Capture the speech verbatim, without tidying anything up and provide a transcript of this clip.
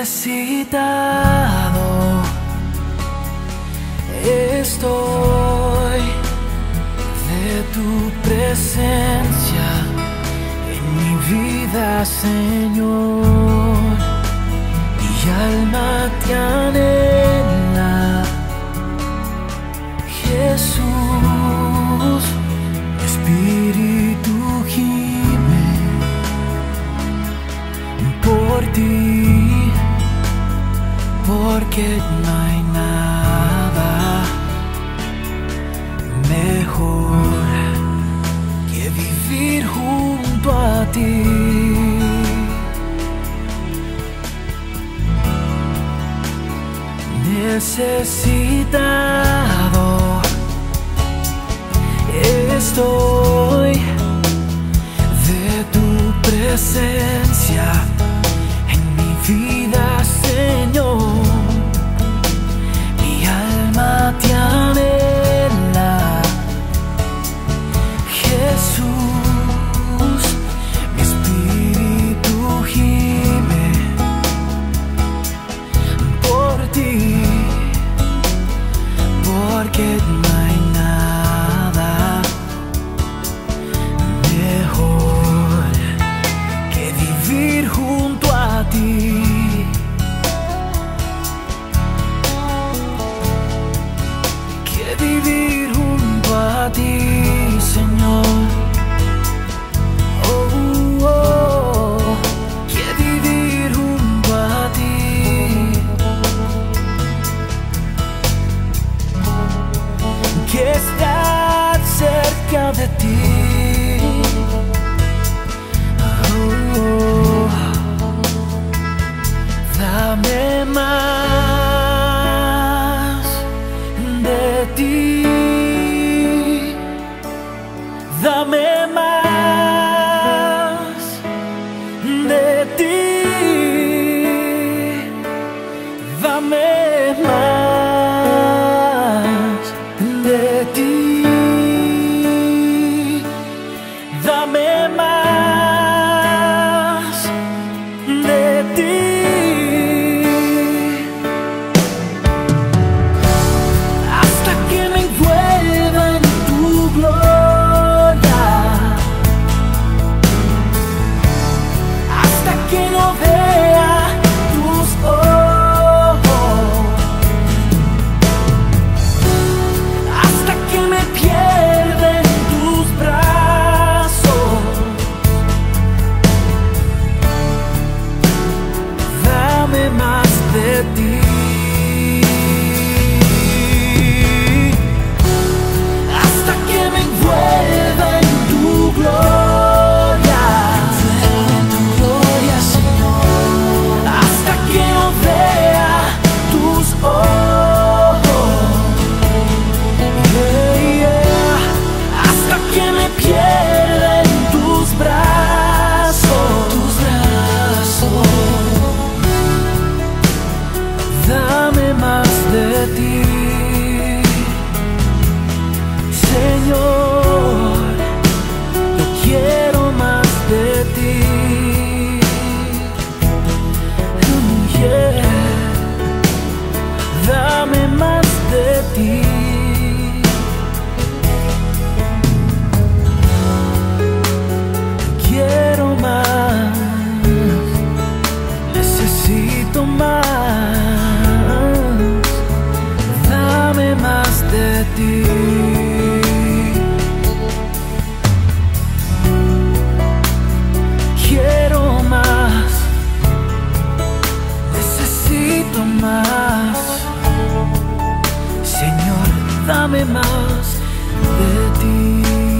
necesitado estoy de tu presencia en mi vida, Señor. Mi alma te anhela, Jesús. Mi espíritu gime por ti, porque no hay nada mejor que vivir junto a ti. Necesitado estoy de tu presencia en mi vida, Señor. Mi alma te anhela, Jesús. Mi espíritu gime por ti, porque no hay nada mejor que vivir junto a ti. Que vivir junto a ti, Señor. Oh, oh, que vivir junto a ti. Que estar cerca de ti. Oh, oh, dame más de ti. Dame más de ti. Dame más de ti. Dame más de ti. Hasta que me envuelva en tu gloria, hasta que no vea tus ojos, hasta que me pierda en tus brazos. Dame más de ti. Hasta que me envuelva en tu gloria, en tu gloria, Señor. Hasta que no vea tus ojos, yeah, yeah. Hasta que me pierda en tus brazos, tus brazos. Dame más de ti, Señor. Yo quiero más de ti. Mm, yeah. Dame más de ti. Quiero más, necesito más. Dame más de ti. Quiero más, necesito más. Señor, dame más de ti.